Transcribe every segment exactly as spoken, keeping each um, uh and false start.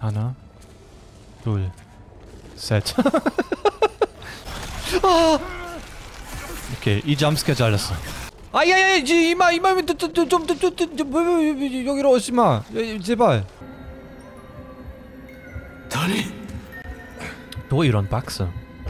하나, 둘, 셋. 아! 오케이, 이 잠스케 잘렸어. 아야야, 이마 이마 좀좀좀좀 여기로 오지 마. 제발. 다니. 또 이런 박스.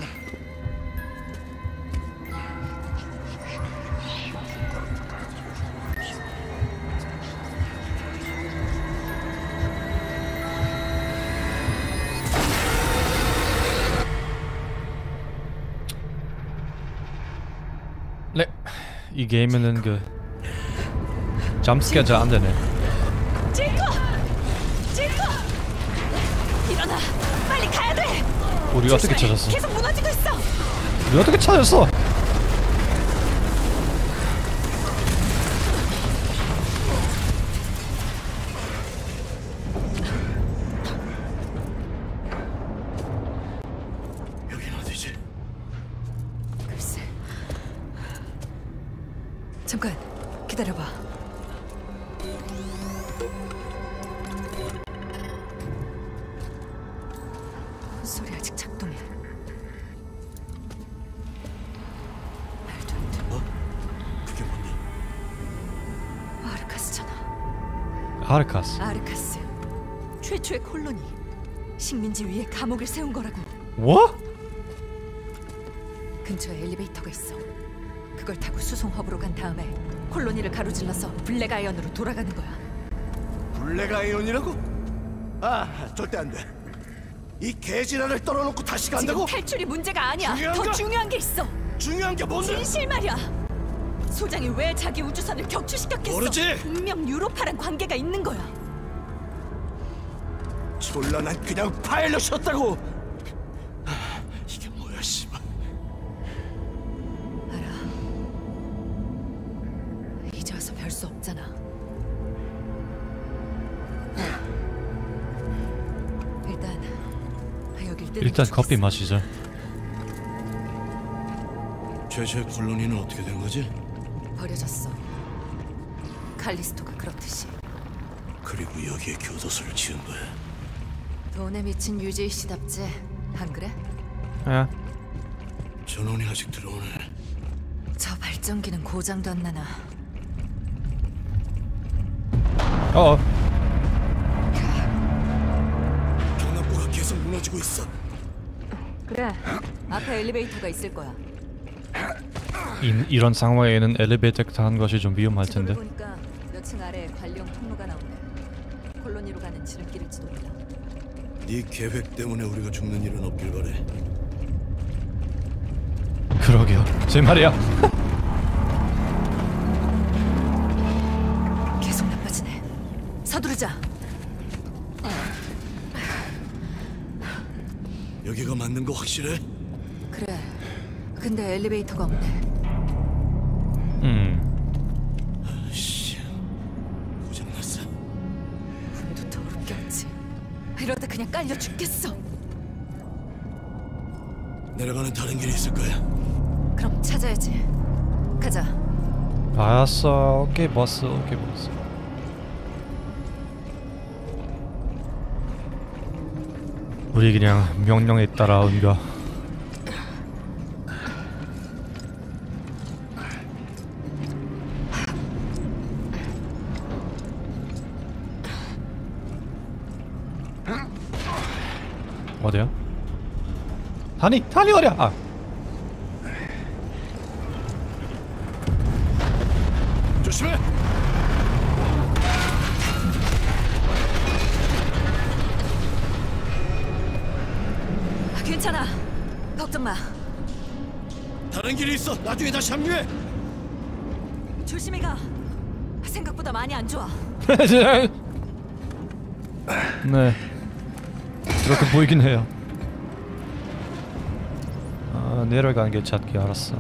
네, 이 게임에는 그 잠스케어 잘 안 되네. 지코! 지코! 일어나! 빨리 가야 돼! 우리 어떻게 찾았어? 계속 무너지고 있어! 우리 어떻게 찾았어? 여긴 어디지? 글쎄... 잠깐 기다려봐. 소리 아직 작동해. 말도 안 돼. 어? 그게 뭔데? 아르카스잖아. 아르카스. 아르카스. 최초의 콜로니. 식민지 위에 감옥을 세운 거라고. 뭐? 근처에 엘리베이터가 있어. 그걸 타고 수송 허브로 간 다음에 콜로니를 가로질러서 블랙 아이언으로 돌아가는 거야. 블랙 아이언이라고? 아, 절대 안 돼. 이 개지랄을 떨어놓고 다시 간다고? 지금 탈출이 문제가 아니야. 중요한 더 거? 중요한 게 있어. 중요한 게 뭔데? 진실 말이야. 소장이 왜 자기 우주선을 격추시켰겠어? 모르지. 분명 유로파랑 관계가 있는 거야. 졸라 난 그냥 파일럿이었다고. 아, 이게 뭐야, 씨발. 알아. 이제 와서 별 수 없잖아. 일단 여길 뜨는 일단 게 커피 좋겠어. 마시자. 최초의 콜로니는 어떻게 된 거지? 버려졌어. 칼리스토가 그렇듯이. 그리고 여기에 교도소를 지은 거야. 돈에 미친 유제이 씨답지, 안 그래? 예. 전원이 아직 들어오네. 저 발전기는 고장도 안 나나. 어. 경납고가 계속 무너지고 있어. 그래. 앞에 엘리베이터가 있을 거야. 이, 이런 상황에는 엘리베이터 타는 것이 좀 위험할 텐데. 지도를 보니까 몇 층 아래에 관리용 통로가 나오네. 콜로니로 가는 지름길일지도 몰라. 네 계획 때문에 우리가 죽는 일은 없길 바래. 그러게요. 제 말이야. 계속 나빠지네. 서두르자. 여기가 맞는 거 확실해? 그래. 근데 엘리베이터가 없네. 음. 씨, 고장났어. 운도 더럽겠지. 이러다 그냥 깔려 죽겠어. 내려가는 다른 길이 있을 거야. 그럼 찾아야지. 가자. 알았어. 오케이 버스. 오케이 버스. 우리 그냥 명령에 따라온가. 어디야? 다니! 다니 어디야? 아! 조심해! 아, 괜찮아. 걱정 마. 다른 길이 있어! 나중에 다시 합류해! 조심히 가. 생각보다 많이 안 좋아. 네. 그렇게 보이긴 해요. 아, 내려가는 게 찾기 알았어.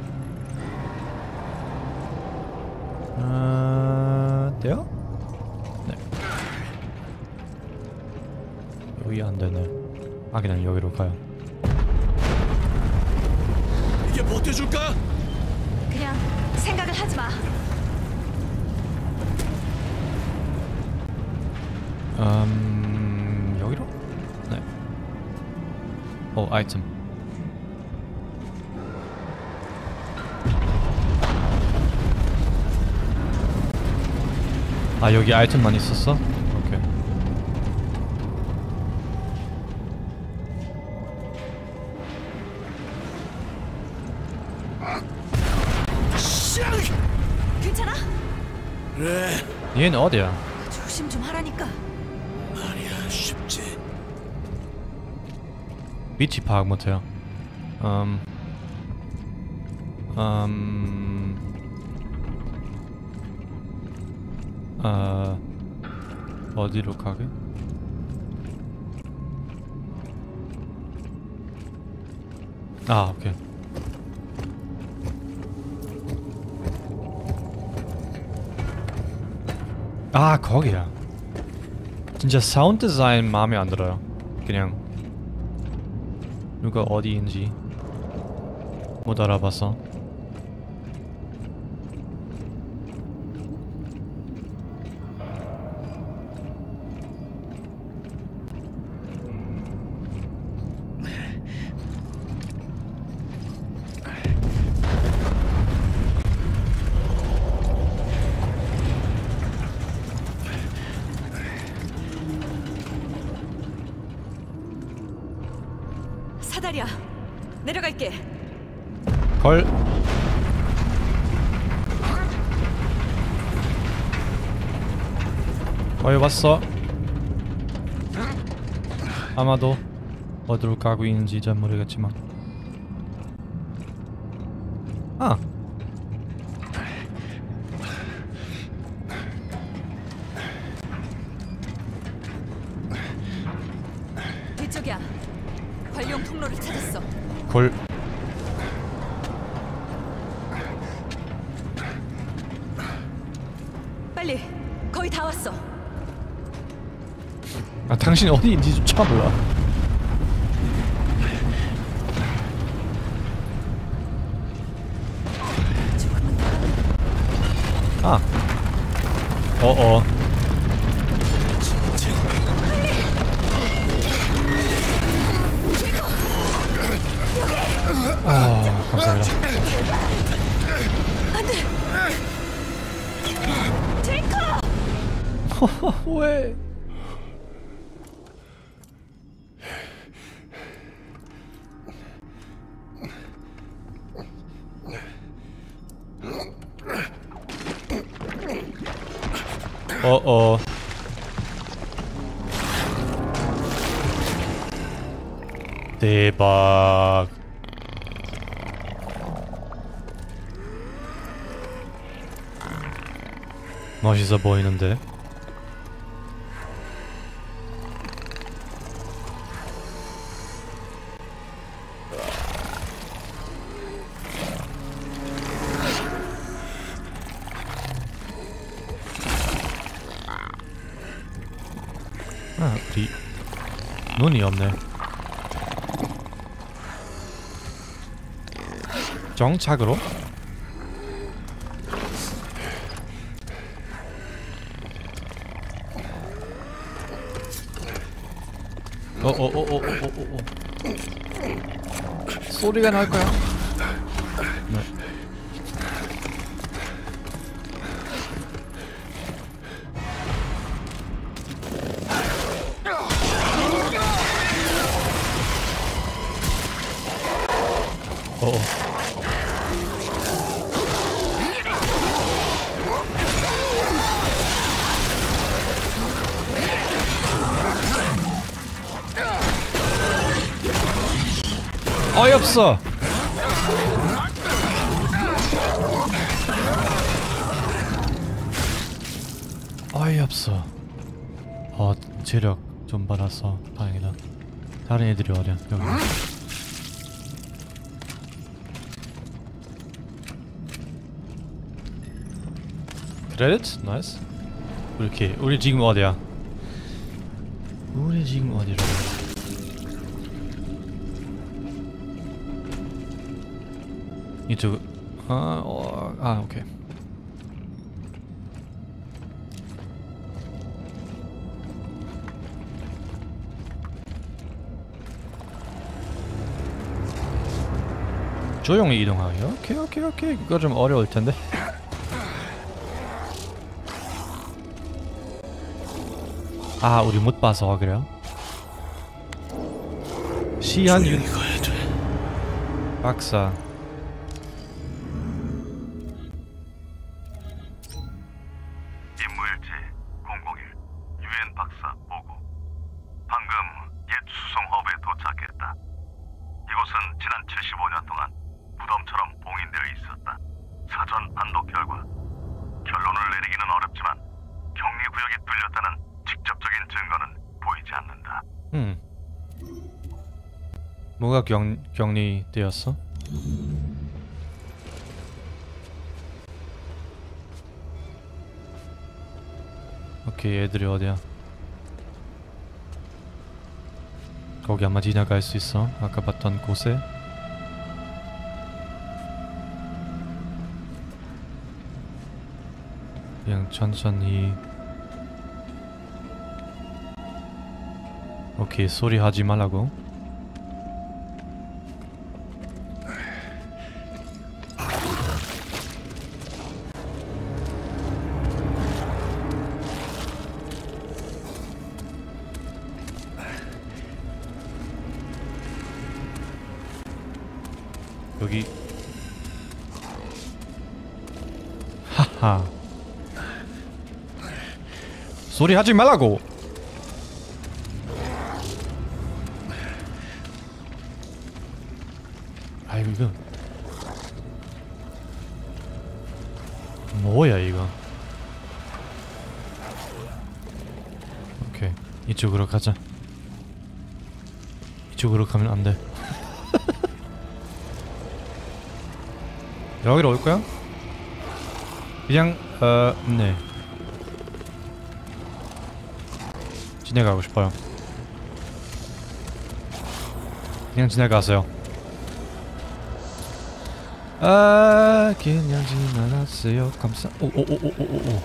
아, 돼요? 네. 여기 안 되네. 아, 그냥 여기로 가요. 이게 버텨줄까? 그냥 생각을 하지 마. 음, 여기로? 어, 아이템. 아, 여기 아이템만 있었어? 오케이. 괜찮아? 그래 얘는 어디야? 조심 좀 하라니까. 말이야 쉽지. 위치 파악 못해요. 음... 음... 어... 어디로 가게? 아, 오케이. 아, 거기야. 진짜 사운드 디자인 마음에 안 들어요. 그냥 누가 어디인지 못 알아봐서. 사다리야, 내려갈게. 걸. 거의 왔어. 아마도 어디로 가고 있는지 잘 모르겠지만. 아. 뒤쪽이야. 관용 통로를 찾았어. 걸. 빨리. 거의 다 왔어. 아, 당신이 어디인지 좀 몰라. 조금만 더. 아. 어어. 아, 감사합니다. 안 돼. 제이콥! 왜? 어어. 대박. 멋있어 보이는데. 아, 우리 눈이 없네. 정착으로? 어어어어어어어 소리가 날 거야. 네. 어어. 어이없어. 어이없어. 어, 체력 좀 받았어. 다행이다. 다른 애들이 어디야? 여기. 크레딧? 나이스. 이렇게 우리 지금 어디야? 우리 지금 어디로? 이쪽. 아, 어, 아, 오케이. 조용히 이동하기. 오케이 오케이 오케이. 그거 좀 어려울 텐데. 아 우리 못 봐서 그래요? 시한 윤 가야 돼. 박사. 임무일지 공공일 유엔 박사 보고. 방금 옛 수송허브에 도착했다. 이곳은 지난 칠십오 년 동안 무덤처럼 봉인되어 있었다. 사전 판독 결과 결론을 내리기는 어렵지만 격리 구역이 뚫렸다는 직접적인 증거는 보이지 않는다. 음. 뭐가 경, 격리되었어? 오케이, 애들이 어디야? 거기 아마 지나갈 수 있어. 아까 봤던 곳에. 그냥 천천히. 오케이, 소리 하지 말라고. 여기. 하하. 소리 하지 말라고. 아이고 이거 뭐야 이거. 오케이, 이쪽으로 가자. 이쪽으로 가면 안 돼. 여기로 올 거야? 그냥 어, 네. 지나가고 싶어요. 그냥 지나가세요. 아, 그냥 지나가세요. 감사. 오오오오오오.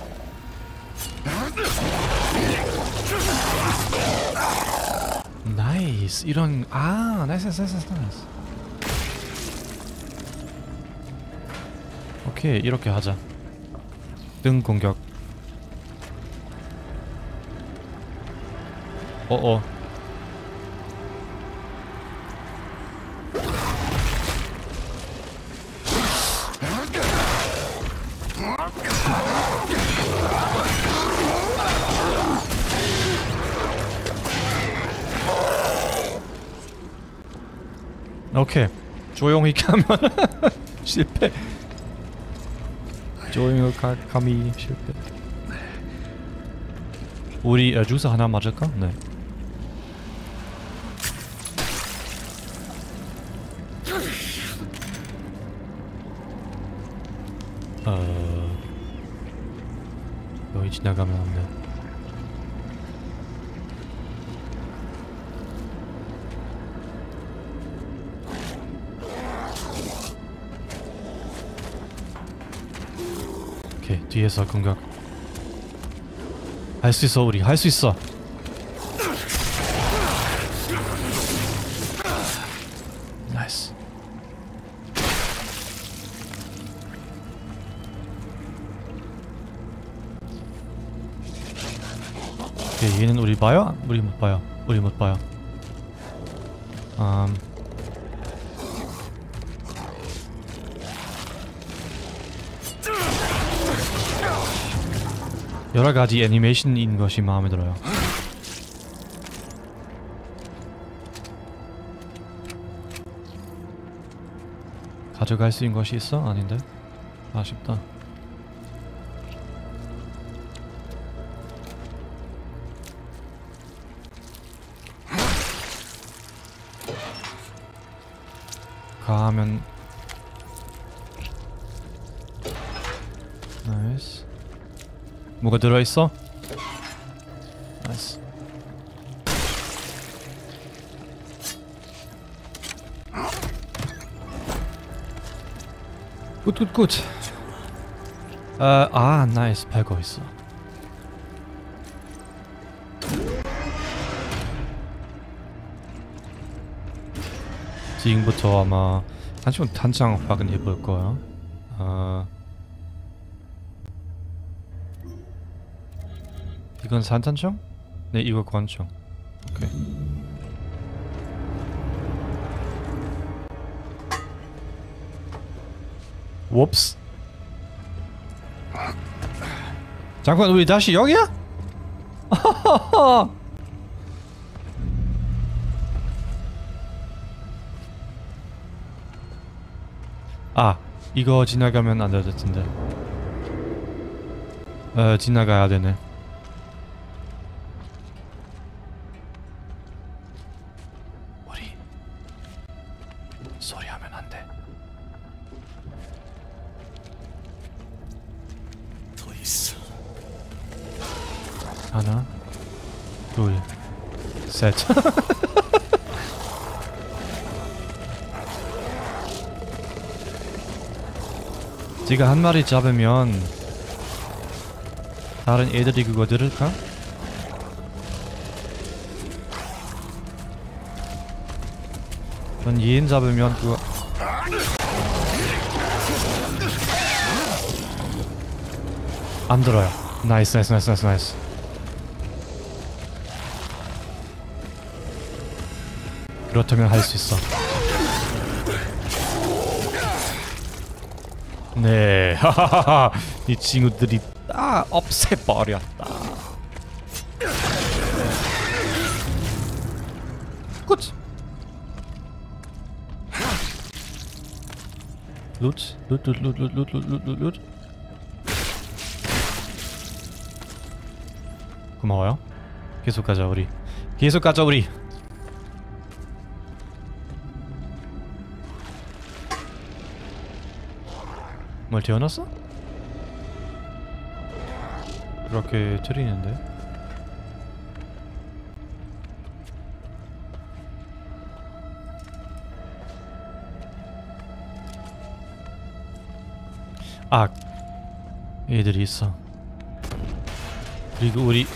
나이스. 이런 아, 나이스 나이스 나이스 나이스. 오케이, 이렇게 하자. 등 공격. 어어. 오케이, 조용히 가면 실패. 조용히 가, 감히 실패. 우리 어, 주스 하나 맞을까? 네. 어... 여기 지나가면 안 돼. 오케이, 뒤에서 공격. 할 수 있어, 우리 할 수 있어. 나이스. 오케이, 얘는 우리 봐요? 우리 못 봐요. 우리 못 봐요. 음. 여러 가지 애니메이션인 것이 마음에 들어요. 가져갈 수 있는 것이 있어? 아닌데? 아쉽다. 가면 나이스. 뭐가 들어있어? 나이스. 굿굿굿. 어, 아 나이스. 팔고 있어. 지금부터 아마 단총 단창 확인해볼 거야. 어... 이건 산탄총? 네, 이거 권총. 오케이. 웁스. 잠깐, 우리 다시 여기야? 아, 이거 지나가면 안 될 텐데. 어, 지나가야 되네. 우리 소리하면 안 돼. 더 있어. 하나, 둘, 셋. 지가 한 마리 잡으면 다른 애들이 그거 들을까? 전 얘인 잡으면 그거 안 들어요. 나이스 나이스 나이스 나이스 나이스. 그렇다면 할 수 있어. 네, 하하하. 이 친구들이 다 없애버렸다. 굿. 루트, 루트, 루트, 루트, 루트, 루트, 루트. 고마워요. 계속 가자 우리. 계속 가자 우리. 뭘 태어났어? 그렇게 들리는데? 아, 얘들이 있어. 그리고 우리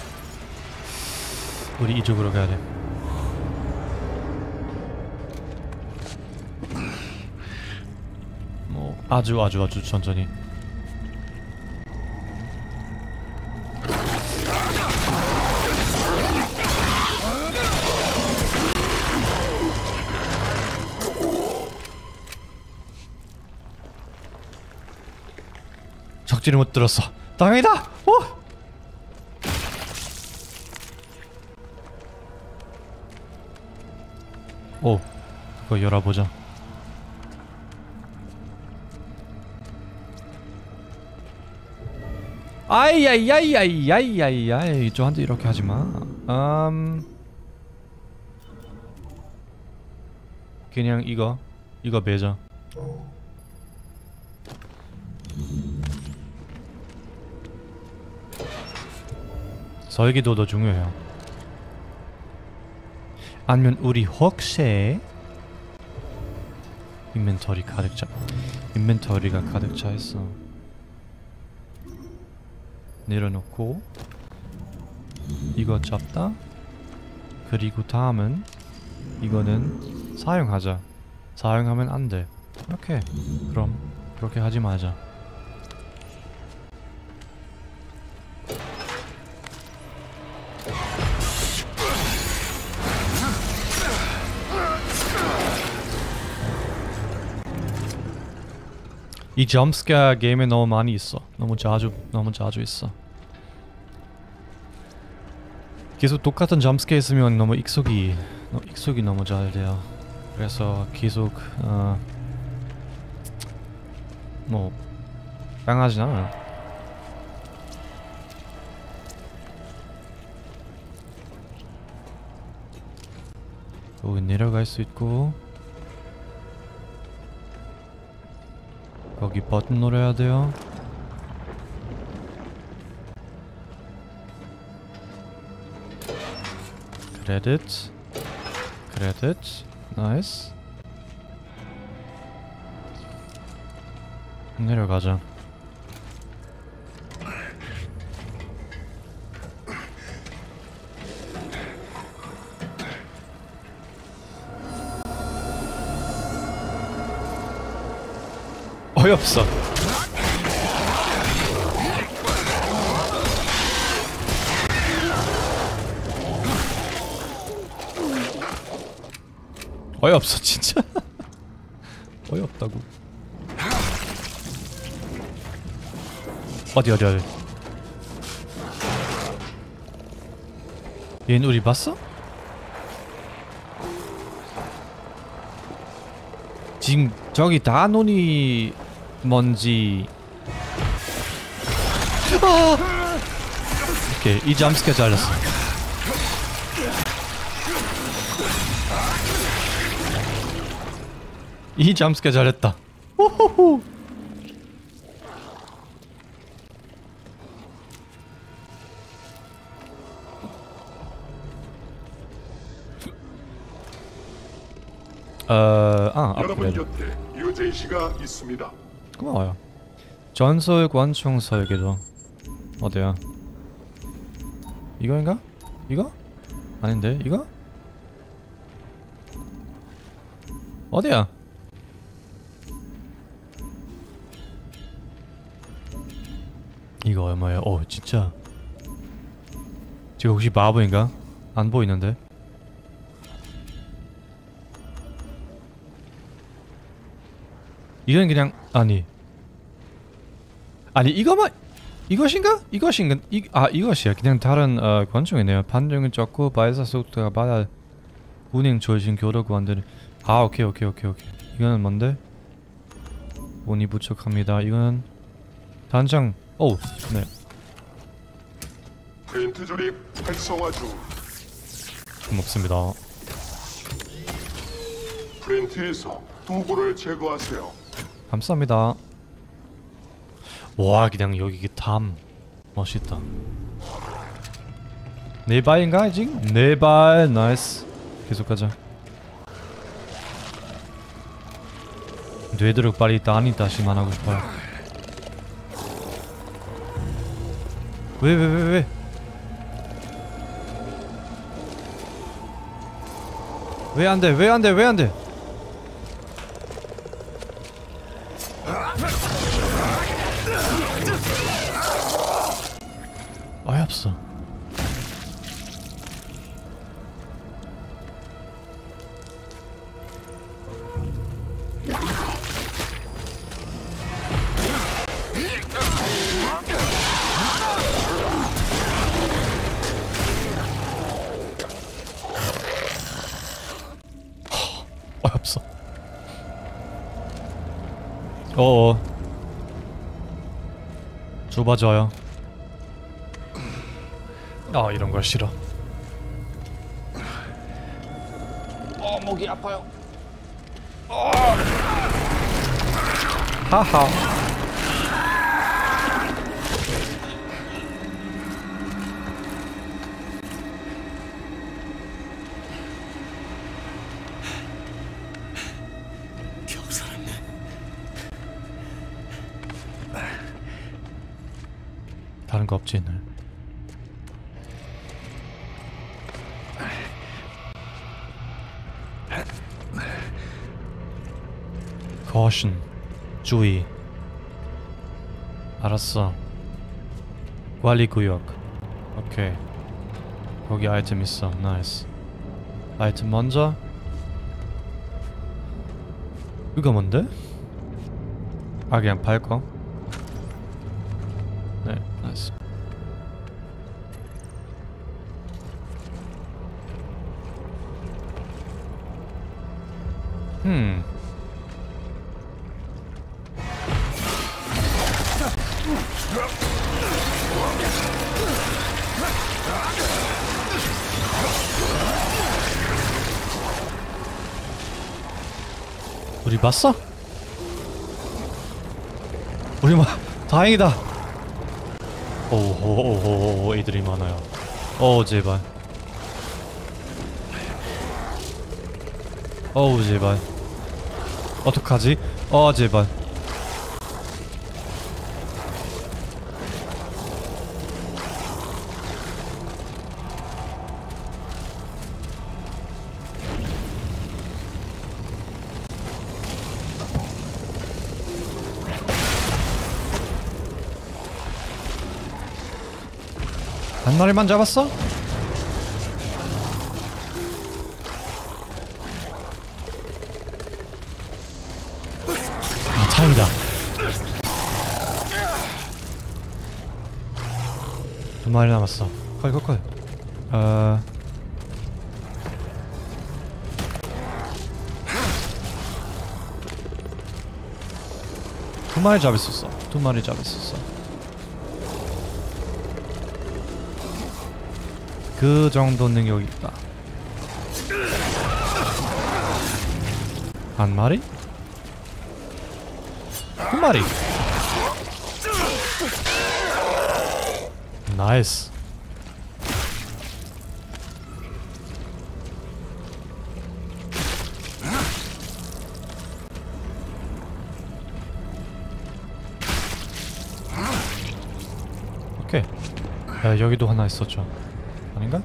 우리 이쪽으로 가야 돼. 뭐 아주 아주 아주 천천히. 적지를 못 들었어. 다행이다. 오! 오, 그거 열어보자. 아이야이야이야이야이야이. 저한테 이렇게 하지마. 음... 그냥 이거 이거 매자. 설계도도 중요해요. 아니면 우리 혹시 인벤토리 가득 차 인벤토리가 가득 차 있어. 내려놓고 이거 잡다. 그리고 다음은 이거는 사용하자. 사용하면 안 돼. 오케이. 그럼 그렇게 하지 마자. 이 점스케어 게임에 너무 많이 있어. 너무 자주 너무 자주 있어. 계속 똑같은 점스케어 있으면 너무 익숙이 너, 익숙이 너무 잘 돼요. 그래서 계속 어, 뭐 강하진 않아요. 여기 내려갈 수 있고. 거기 버튼 눌러야 돼요. 크레딧 크레딧 나이스. 내려가자. 어이없어. 어이없어 진짜. 어이없다고. 어디 어디 어디. 얘는 우리 봤어? 지금 저기 다 논이 뭔지. 아! 오케이, 이 잠스케 잘렸어. 이 잠스케 잘했다. 호호호. 어, 아, 여러분 업그레이드. 곁에 유재희 씨가 있습니다. 고마워요. 전설 관총 설계도 어디야? 이거인가? 이거? 아닌데 이거? 어디야? 이거 얼마야? 어 진짜. 지금 혹시 바보인가? 안 보이는데? 이건 그냥 아니 아니 이거만 이것인가? 이것인가? 이, 아 이것이야. 그냥 다른 어, 권총이네요. 반동은 적고 발사 속도가 빨라. 운행 조심 교도구 안 되는. 아 오케이 오케이 오케이 오케이. 이거는 뭔데? 운이 부족합니다. 이거는 단장. 오 네. 프린트 조립 활성화 중. 고맙습니다. 프린트에서 도구를 제거하세요. 감사합니다. 와 그냥 여기 담 멋있다. 네 발인가 지금? 네 발 나이스. 계속 가자. 되도록 빨리 단이 다시만 하고 싶어요. 왜 왜 왜 왜? 왜 안 돼? 왜 안 돼? 왜 안 돼? 어이없어. 어이없어. 어어. 좁아져요. 아 이런 걸 싫어. 어 목이 아파요. 어. 하하. 겨우 살았네. 다른 거 없지 늘. caution 주의. 알았어. 관리 구역. 오케이. 거기 아이템 있어. 나이스. 아이템 먼저. 이거 뭔데? 아 그냥 팔거? 네 나이스. 음 우리 봤어? 우리 마 다행이다. 오호오호 애들이 많아요. 어 제발. 어우 제발. 어떡하지? 어 제발. 한 마리만 잡았어? 아, 차이다. 두 마리 남았어. 컬, 컬, 컬. 어... 두 마리 잡을 수 있어. 두 마리 잡을 수 있어. 그 정도 능력이 있다. 한 마리? 두 마리. 나이스. 오케이. 야, 여기도 하나 있었죠. 아닌가?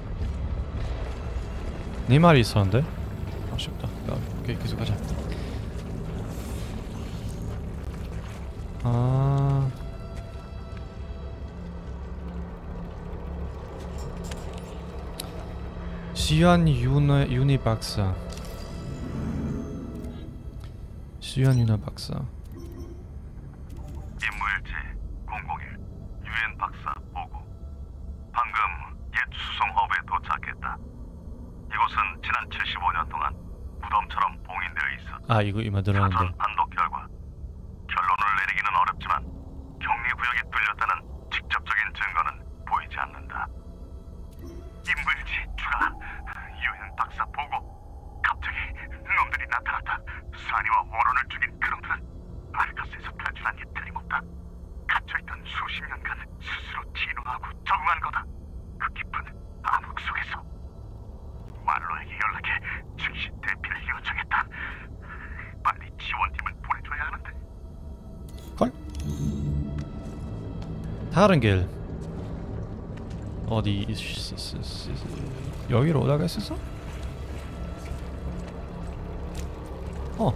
네 마리 있었는데? 아쉽다. 야, 오케이, 계속 가자. 아... 시안 유네, 유니 박사. 시안 유나 박사. 임무일지 공공일 유엔 박사 보고. 방금 옛 수송허브에 도착했다. 이곳은 지난 칠십오 년 동안 무덤처럼 봉인되어 있었다. 아, 이거 이마 들었는데. 사전 판독 결과 결론을 내리기는 어렵지만 격리구역이 뚫렸다는 직접적인 증거는 보이지 않는다. 임무일지 주가 유엔 박사 보고. 갑자기 놈들이 나타났다. 사니와 워런을 죽인 그놈들은 아르카스에서 탈출한 게 틀림없다. 갇혀있던 수십 년간 스스로 진화하고 적응한 거다. 그 깊은 암흑 속에서. 말로에게 연락해 즉시 대피를 요청했다. 빨리 지원팀을 보내줘야 하는데. 걸? 다른 길. 어디 있- 있- 있- 있- 여기로 올라갈 수 있어? 어.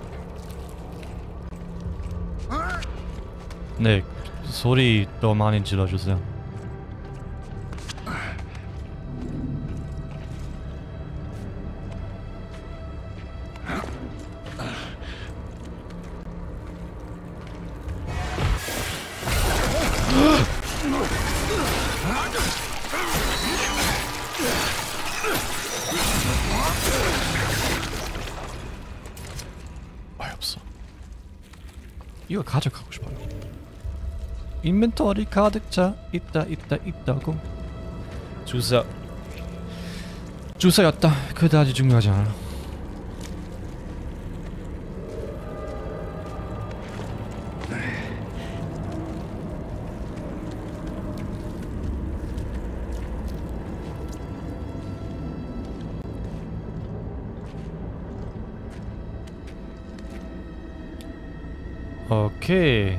네, 소리 더 많이 질러주세요. 어이없어. 이거 가져가고 싶어요. 인벤토리 가득 차 있다 있다 있다고. 주사 주사였다. 그다지 중요하지 않아. 오케이.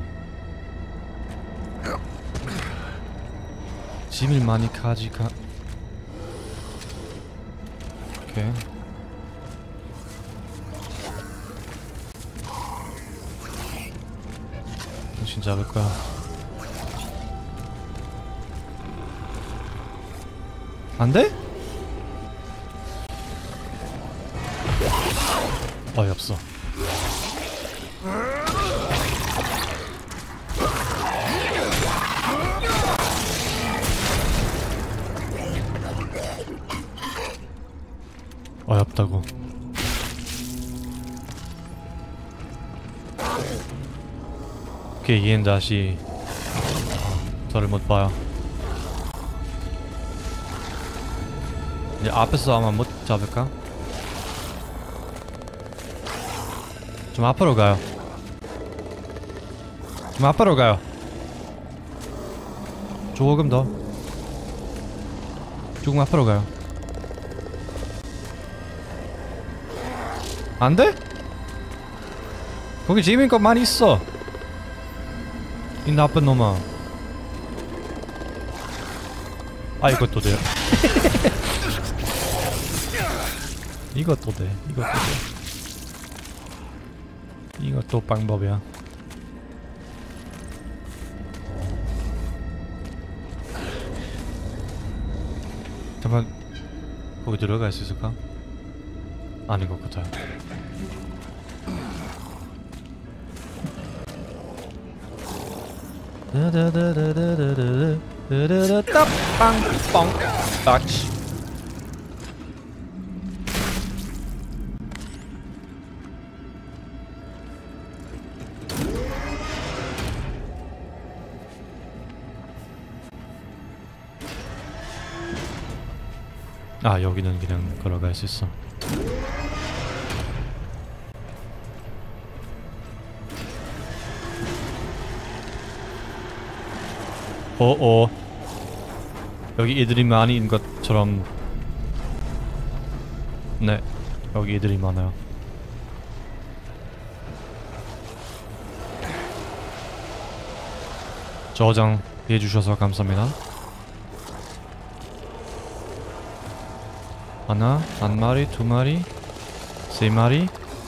짐을 많이 가지가. 오케이. 정신 잡을 거야. 안 돼? 어이없어. 어렵다고. 오케이, 얘는 다시 저를 못 봐요. 이제 앞에서 아마 못 잡을까? 좀 앞으로 가요. 좀 앞으로 가요. 조금 더. 조금 앞으로 가요. 안 돼? 거기 재밌는 거 많이 있어. 이 나쁜 놈아. 아, 이것도 돼. 이것도 돼. 이것도 돼. 이것도 방법이야. 잠깐 거기 들어갈 수 있을까? 아닌 것 같아요. 따빵빵 딱치. 아 여기는 그냥 걸어갈 수 있어. 어어 여기 애들이 많이 있는 것처럼. 네 여기 애들이 많아요. 저장 해주셔서 감사합니다. 하나, 한 마리, 두 마리, 세 마리.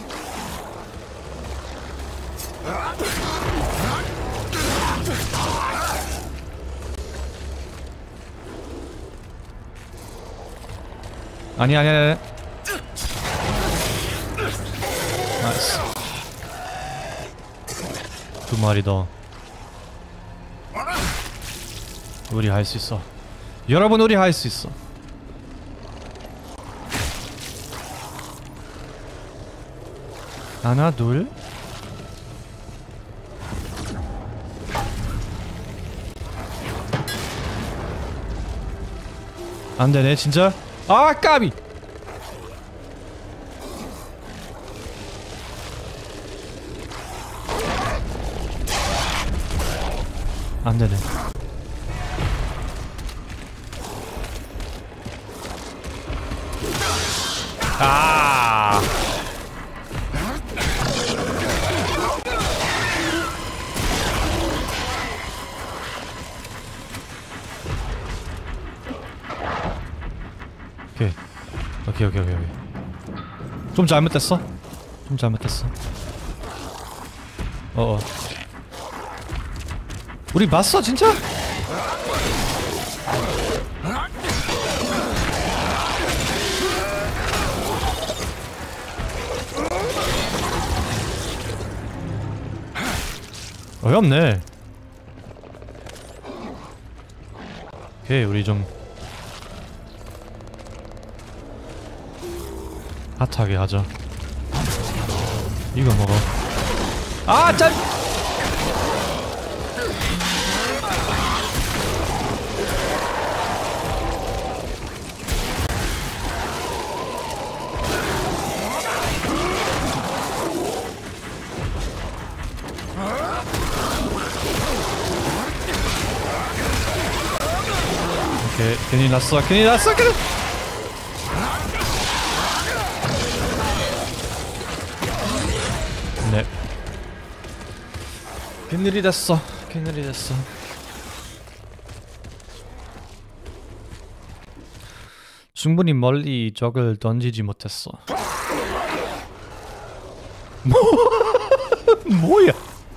아니 아니 아니. 나이스. 두 마리 더. 우리 할 수 있어. 여러분 우리 할 수 있어. 하나 둘. 안되네 진짜. 아 까비. 안되네. 아 오케이 오케이 오케이 오케이 오케이. 좀 잘못됐어. 좀 잘못됐어. 어어 우리 봤어 진짜? 어이없네. 오케이 우리 좀 핫하게 하자. 이거 먹어. 아 짠! 오케이 괜히 났어 괜히 났어 괜히. 네 큰일이 됐어. 큰일이 됐어. 충분히 멀리 적을 던지지 못했어. 뭐 뭐야?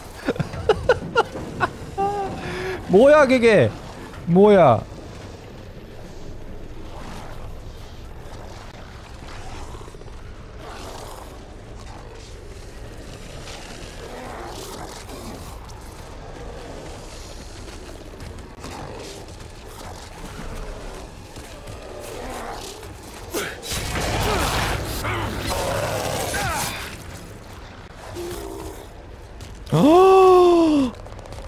뭐야 그게? 뭐야? 어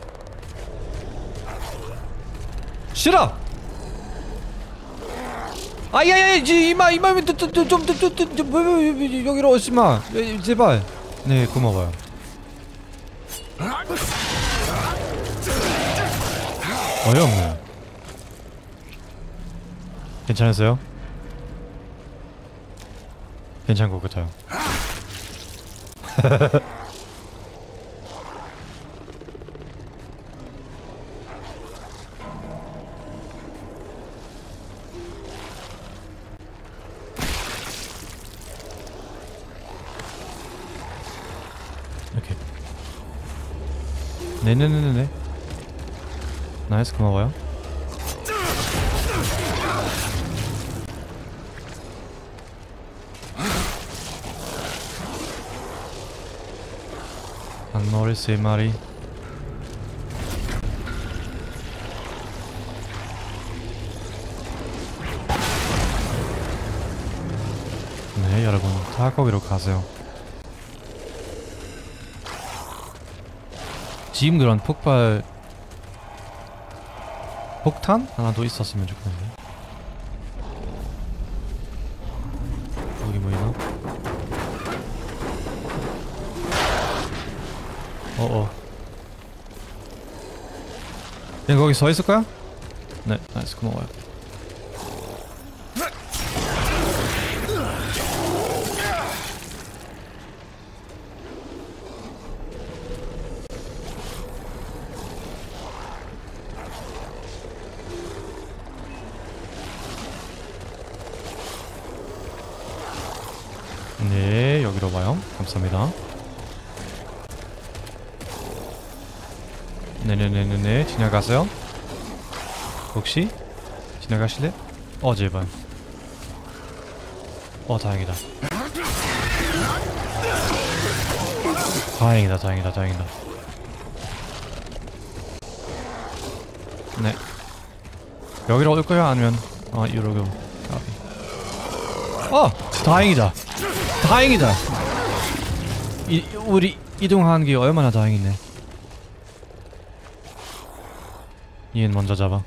싫어. 아야야 이마 이마 좀좀좀 여기로 오지 마 제발. 네 고마워요. 어이없네. 괜찮으세요? 괜찮은 것 같아요. 오케이. 네네네네. 나이스 고마워요. 한 마리, 세 마리. 네, 여러분 다 거기로 가세요. 지금 그런 폭발 폭탄 하나 더 있었으면 좋겠는데. 여기 뭐 있나? 어어. 그냥 거기 서 있을까요? 네, 나이스, 고마워요. 네, 여기로 와요. 감사합니다. 네네네네네, 지나가세요. 혹시 지나가실래? 어, 제발. 어, 다행이다. 다행이다, 다행이다, 다행이다. 네. 여기로 올 거야? 아니면 어, 이러고. 어, 다행이다. 다행이다. 이 우리 이동한 게 얼마나 다행이네. 얘는 먼저 잡아.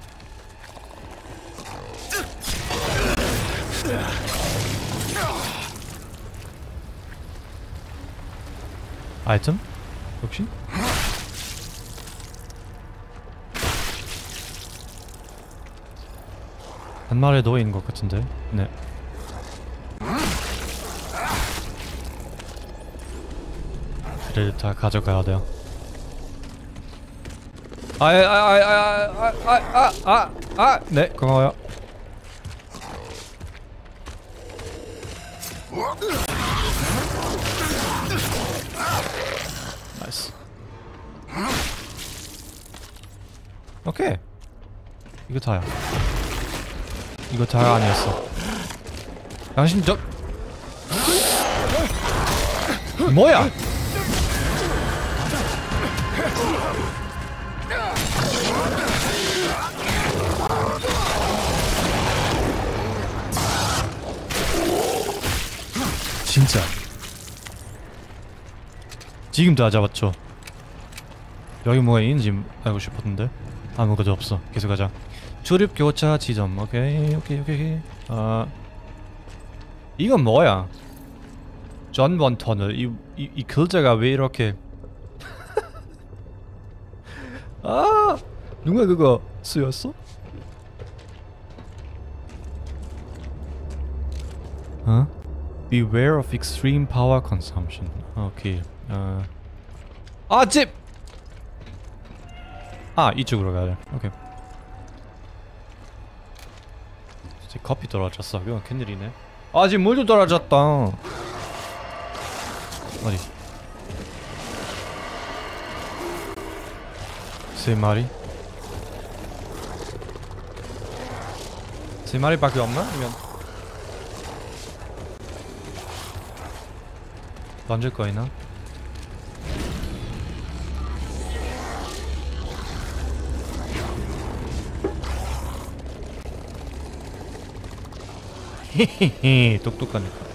아이템? 혹시? 한 마리 더 있는 것 같은데. 네. 그래도 다 가져가야 돼요. 아아아아아아아아아 네, 고마워요. 나이스. 오케이. 이거 다야. 이거 다가 아니었어. 당신 저 뭐야? 진짜 지금 다 잡았죠. 여기 뭐가 있는지 알고 싶었는데 아무것도 없어. 계속 가자. 출입 교차 지점. 오케이 오케이 오케이. 아 이건 뭐야? 전번 터널. 이, 이, 이 글자가 왜 이렇게 아 누가 그거 쓰였어? 어? Beware of extreme power consumption. 오케이. 어. 아 집. 아 이쪽으로 가야 돼. 오케이. 이제 커피 떨어졌어. 이건 큰일이네. 아 지금 물도 떨어졌다. 어디? 세 마리? 세 마리밖에 없나? 아니면 던질 거 있나? 헤헤헤 똑똑하니까.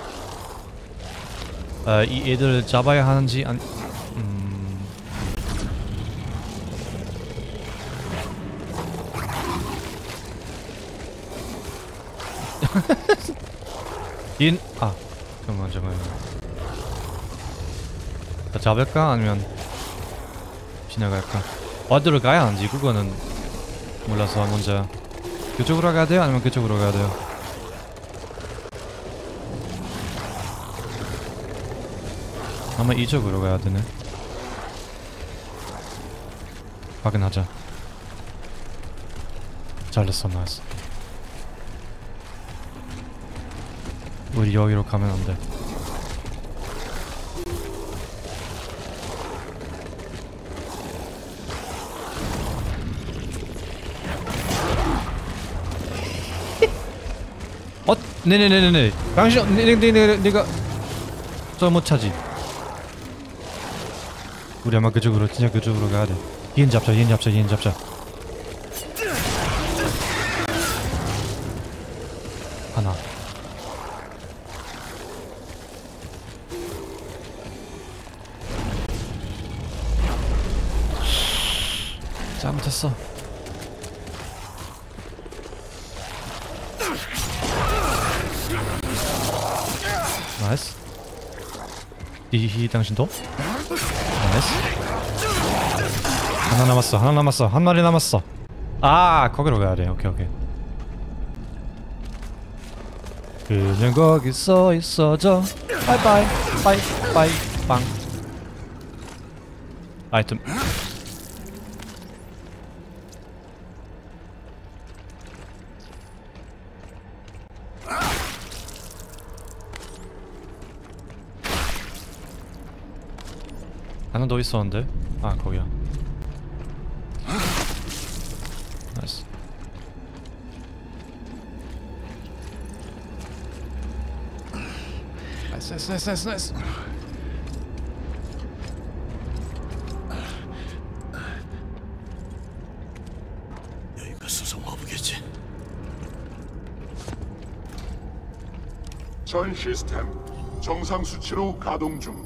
아, 이 애들 잡아야 하는지 안... 음... 인... 아 잠깐만 잠깐만. 다 잡을까? 아니면 지나갈까? 어디로 가야 하는지 그거는 몰라서 문제야. 그쪽으로 가야 돼요? 아니면 그쪽으로 가야 돼요? 아마 이쪽으로 가야 되네. 확인하자. 잘했어, 나이스. 우리 여기로 가면 안 돼. 어? 네네네네네. 당신, 네네네, 내가 저 못 차지. 우리 아마 그쪽으로 진짜 그쪽으로 가야 돼. 얘는 잡자, 얘는 잡자, 얘는 잡자. 하나. 잘못했어. 나이스. 이 당신도? 나이스. 하나 남았어. 하나 남았어. 한 마리 남았어. 아, 거기로 가야 돼. 오케이, 오케이. 그냥 거기 서 있어줘. 바이바이. 바이 바이 빵. 아이템. 하나 더 있었는데? 아, 거기야. 나이스. 나이스, 나이스, 나이스, 나이스, 나이스. 여기가 수송 허브겠지. 전 시스템 정상 수치로 가동 중.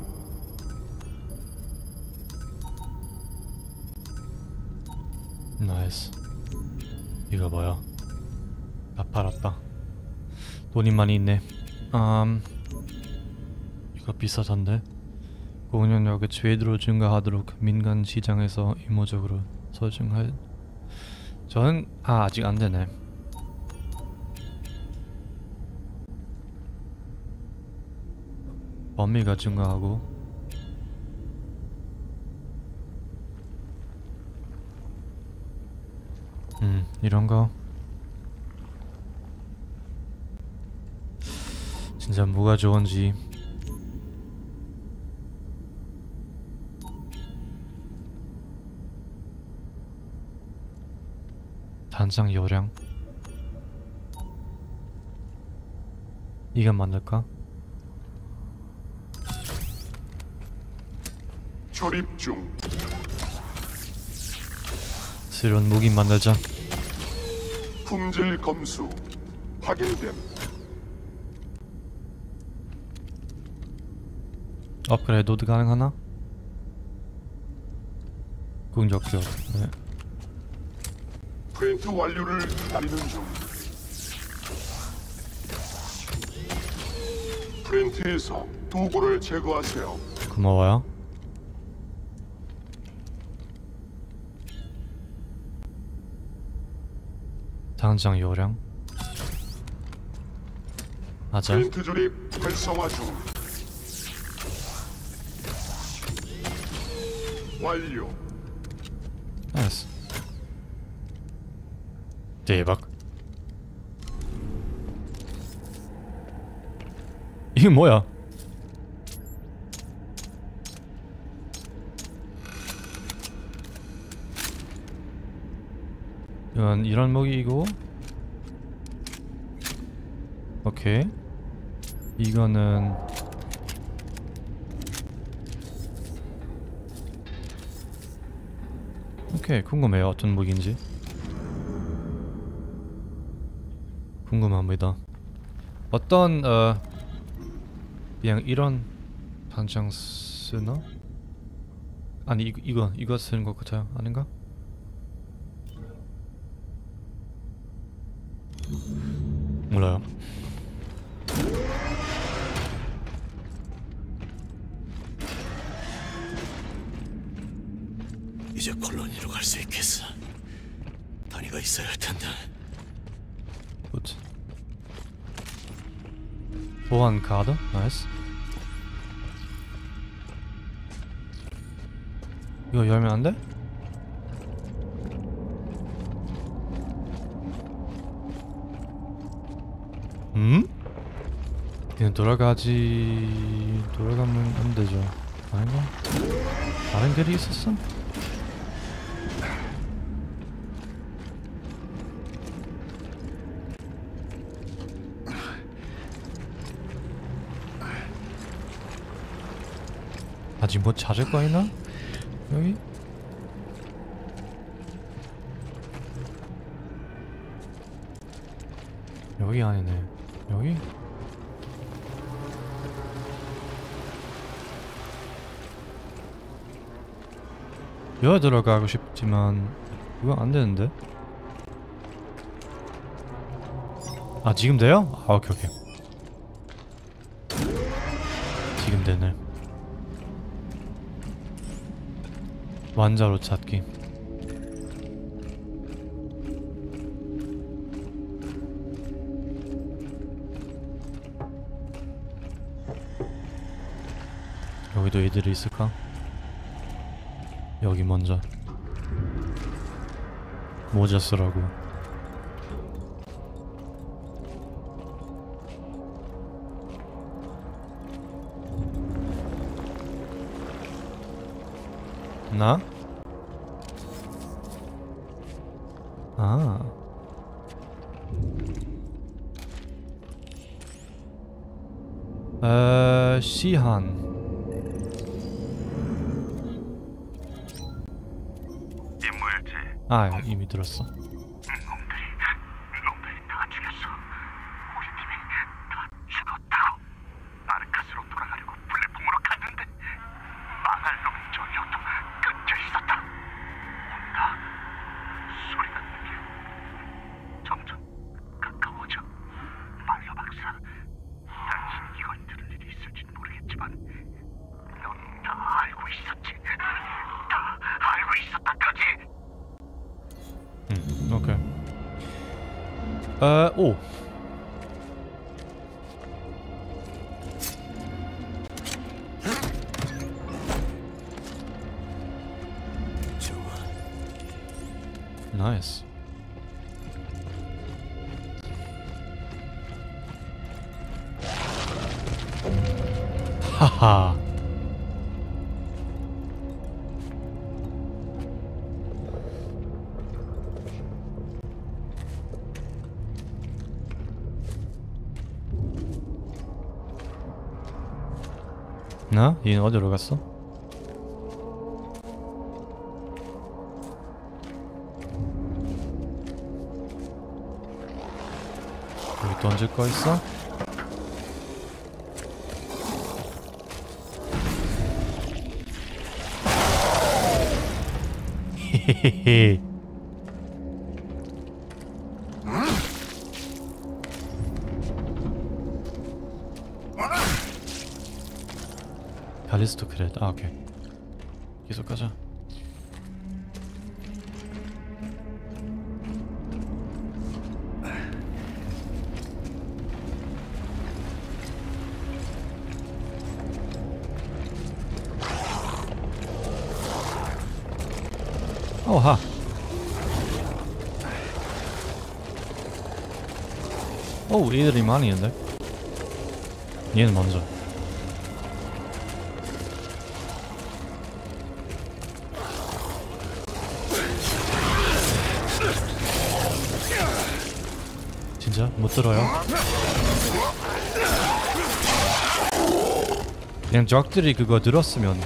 나이스. 이거 뭐야? 다 팔았다. 돈이 많이 있네. 음, 이거 비싸던데. 공연력의 최대로 증가하도록 민간 시장에서 의무적으로 설정할. 저는 아 아직 안 되네. 범위가 증가하고. 음, 이런 거 진짜 뭐가 좋은지. 단장 요령 이거 만들까? 조립 중. 새로운 무기 만들자. 품질 검수 확인됨. 업그레이드 가능하나? 공격력. 네. 프린트 완료를 기다리는 중. 프린트에서 도구를 제거하세요. 고마워요. 당장 요령. 맞아. 프린트 조립 활성화 중. 완료. 나이스. 대박. 이게 뭐야? 이건 이런 무기이고. 오케이. 이거는 오케이. 궁금해요. 어떤 무기인지. 궁금합니다. 어떤 어 그냥 이런 단장 쓰나? 아니 이, 이거 이거 쓰는 것 같아요. 아닌가? 몰라요. 이제 콜로니로 갈 수 있겠어. 단위가 있어야 할 텐데. 굿. 보안 카드? 나이스. 이거 열면 안 돼? 음? 그냥 돌아가지... 돌아가면 안 되죠. 아닌가? 다른 길이 있었어? 아직 뭐 찾을 거 있나? 여기? 여기 아니네. 여기? 여기 들어가고 싶지만 이거 안 되는데? 아 지금 돼요? 아 오케이 오케이. 지금 되네. 완자로 찾기. 여기도 애들이 있을까? 여기 먼저 모자 쓰라고. 나? 아. 에, 시한. 임무일지. 아, 이미 들었어. 놈들이, 놈들이 다 죽였어. 우리 팀이 다 죽었다고. 아르카스로 돌아가려고 블랙풍으로 갔는데 망할 놈의 전력도 끊겨 있었다. 온다. 소리가 들려. 점점 가까워져. 말로 박사, 당신 이걸 들을 일이 있을진 모르겠지만 넌 다 알고 있었지. 다 알고 있었다 거지. 음, 오케이. 에, 오. 좋아. 나이스. 하하. 나? 얘는 어디로 갔어? 여기 던질 거 있어? 헤헤헤. 칼리스토크렛. 아 오케이. 계속 가자. 오하. 오, 얘들이 많이 있는데? 얘는 먼저. 진짜? 못 들어요? 그냥 적들이 그거 들었으면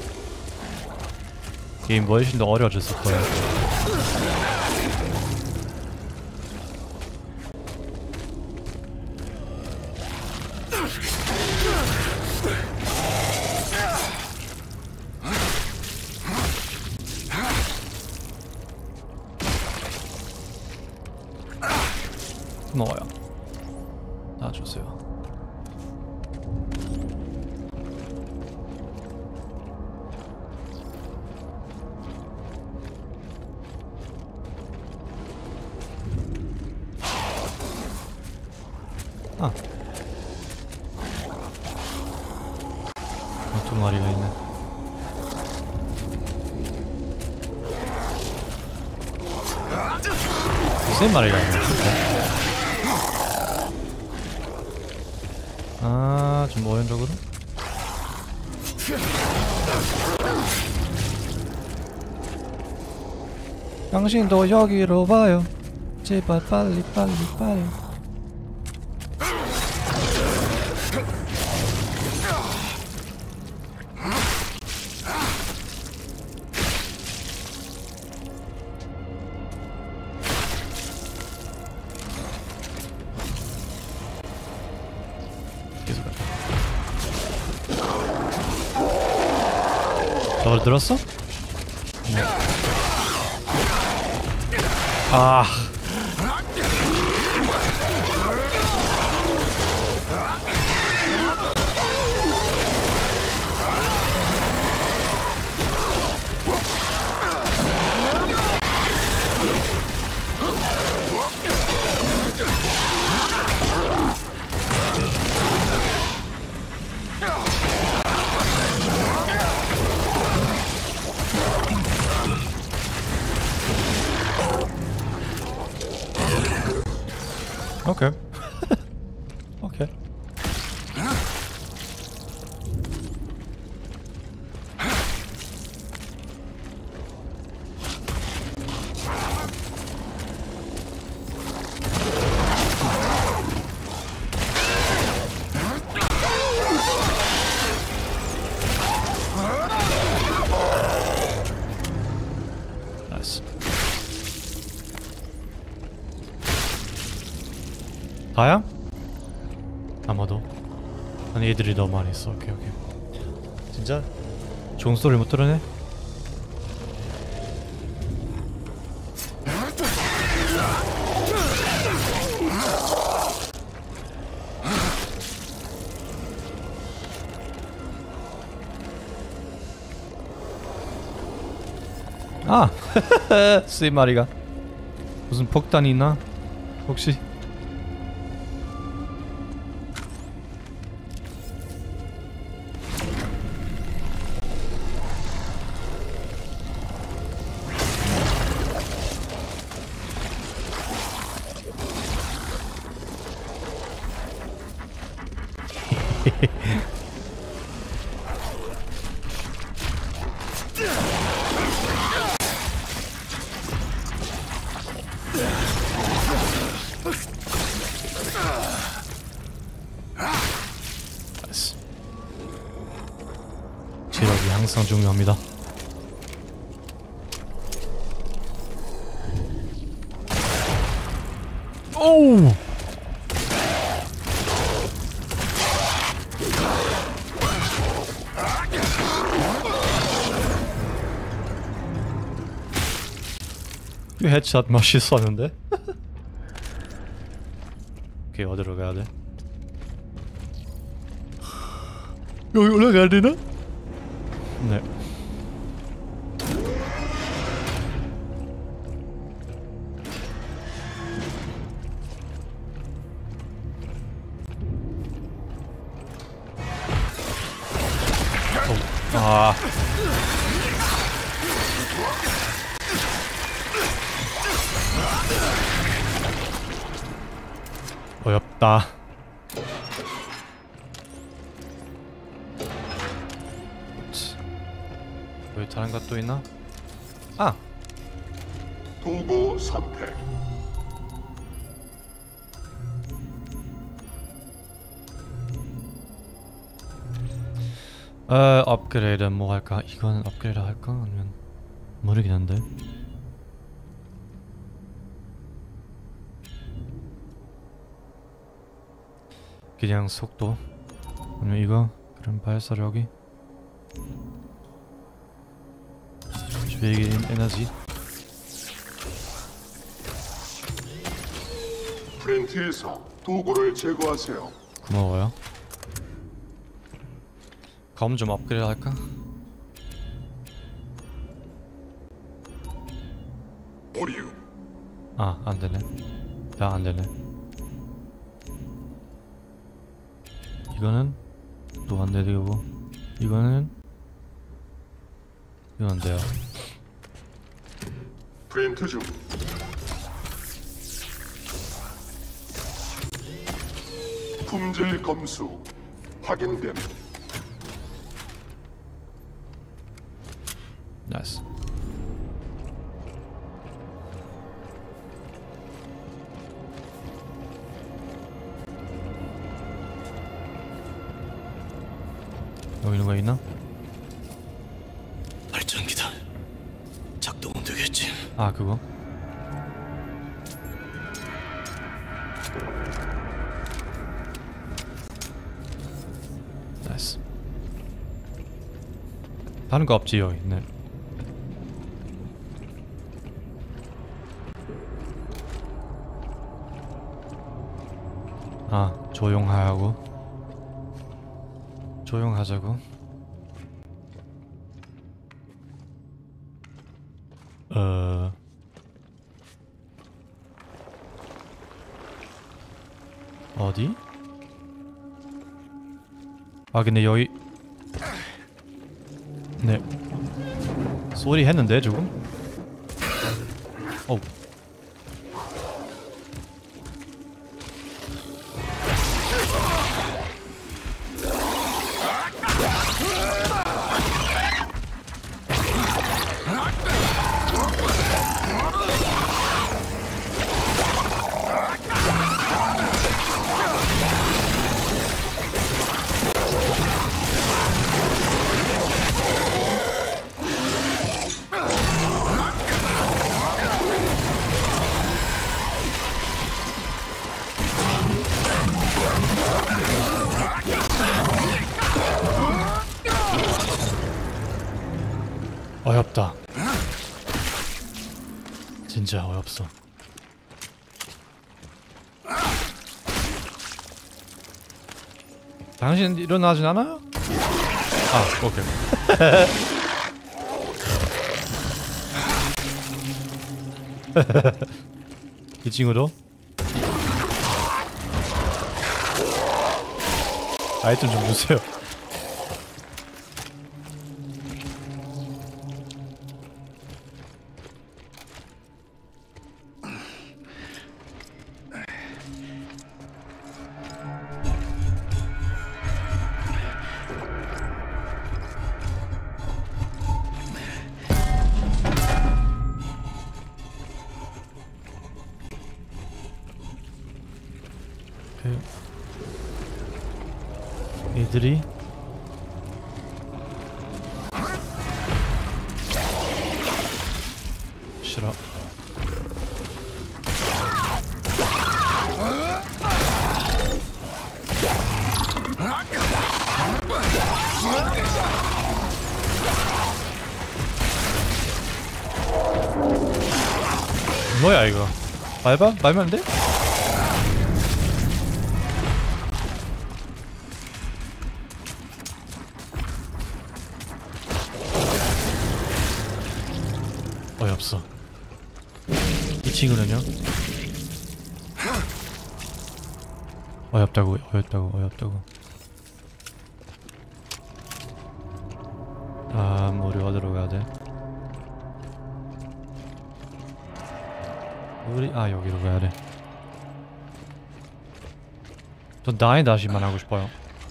게임 훨씬 더 어려워졌을 거야. 먹어요. 다 주세요. 아, 어, 두 마리가 있네. 세 마리가 있네. 진짜. 아, 좀 오른쪽으로? 당신도 여기로 와요. 제발 빨리 빨리 빨리. 저걸 들었어? 네. 아. 오케이. 오케이. 나이스. 다야? 아마도. 아니 애들이 너무 많이 있어. 오케이 오케이. 진짜? 좋은 소리 못 들으네? 아! 쓰이 마리가 무슨 폭탄이 있나? 혹시? 체력이 항상 중요합니다. 오우! 이 헤드샷 멋있었는데? 오케이, 어디로 가야 돼? 여기 올라가야 되나? 네. 어, 아. 어렵다. 여기 다른 것도 있나? 아! 도구 선택. 어, 업그레이드 뭐 할까? 이거는 업그레이드 할까? 아니면 모르긴 한데. 그냥 속도 아니면 이거? 그럼 발사력이 주의기 에너지. 프린트에서 도구를 제거하세요. 고마워요. 검 좀 업그레이드 할까? 오류. 아, 안되네. 다 안되네. 이거는 또 안되고 이거는 이건 안돼요. 프린트 중. 품질 검수 확인됨. 나이스. 여기 누가 있나? 발전기다. 작동은 되겠지. 아, 그거? 나이스. 다른 거 없지 여기. 네. 아 조용하고 조용하자고. 어 어디? 아 근데 여기 네 소리 했는데 조금? 어 어렵다. 진짜 어렵어. 당신 일어나진 않아요? 아, 오케이. 이 친구도? 아이템 좀 주세요. 이들이 싫어. 뭐야 이거? 밟아? 밟으면 안 돼? 어이없어. 이 친구는요? 어이없다고, 어이없다고, 어이없다고. 아, 우리 어디로 가야 돼? 우리, 아, 여기로 가야 돼. 전 나의 다시만 하고 싶어요.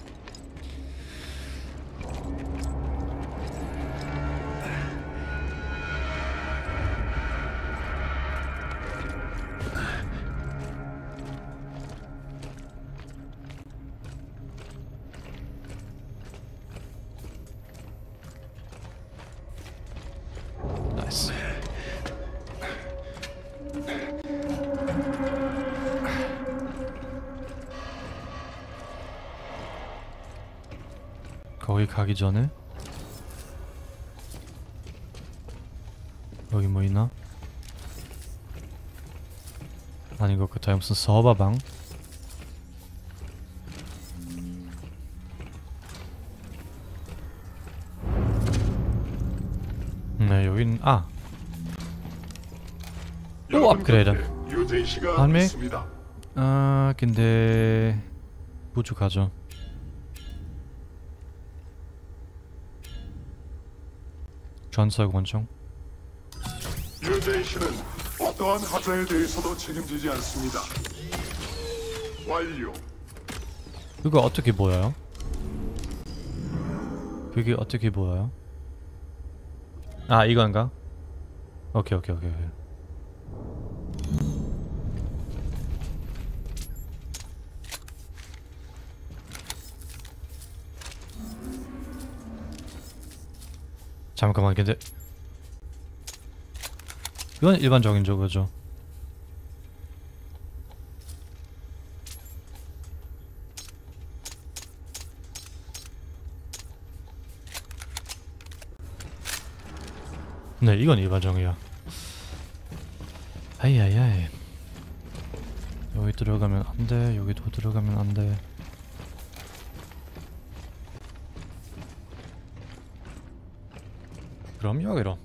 나이스. 거기 가기 전에 여기 뭐 있나? 아닌 것 같아요. 무슨 서버방? 네 여긴 아! 또 업그레이드! 유재희 씨가 판매? 있습니다. 아 근데 부족하죠. 전사 권총? 유재희 씨는 어떠한 하자에 대해서도 책임지지 않습니다. 완료. 그거 어떻게 보여요? 그게 어떻게 보여요? 아 이건가? 오케이 오케이 오케이 오케이. 잠깐만 근데 그건 일반적인 저거죠. 네, 이건 일반적이야. 아이아이아이. 여기 들어가면 안 돼. 여기도 들어가면 안 돼. 그럼 여기로.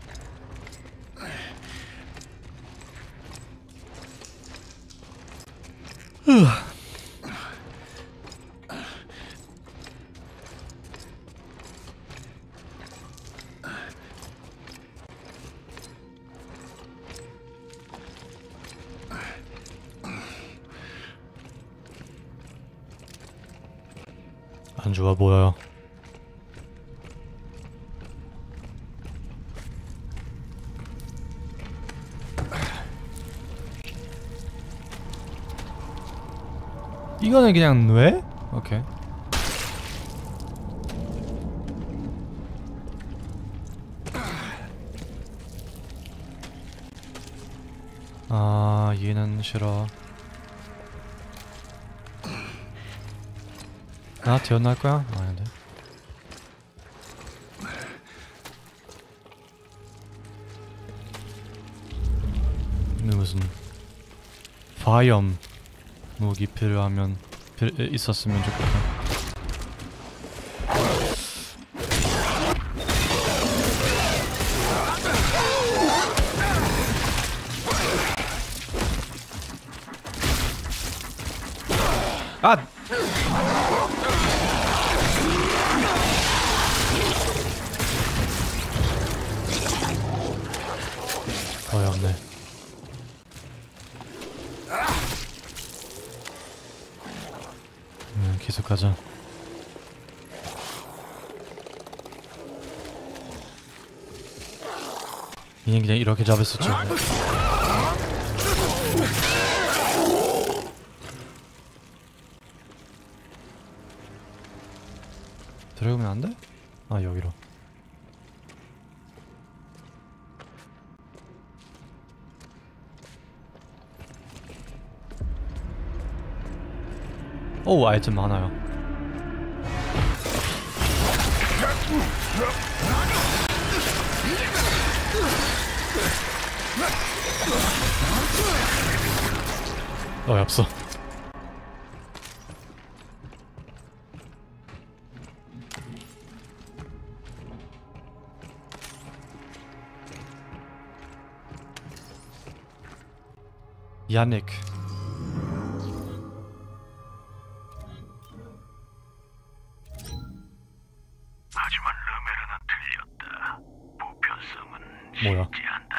안 좋아 보여요. 이거는 그냥 뇌? 오케이. 아, 얘는 싫어. 나 태어날 거야? 아닌데. 근데 무슨 파이엄 무기 필요하면 필, 있었으면 좋겠다. 아! 어이없네. 음, 계속 가자. 얘는 그냥 이렇게 잡았었죠. 들어가면 안 돼? 아, 여기로. 오, 아이템 많아요. 어이없어. 야닉. 하지만 르메르는 틀렸다. 보편성은 뭐야? 쉽지 않다.